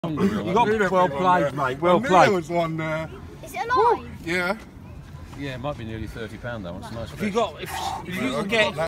You got well played, mate. Well played. There was one there. Is it alive? Yeah. Yeah, it might be nearly £30 that one. It's nice. If you can get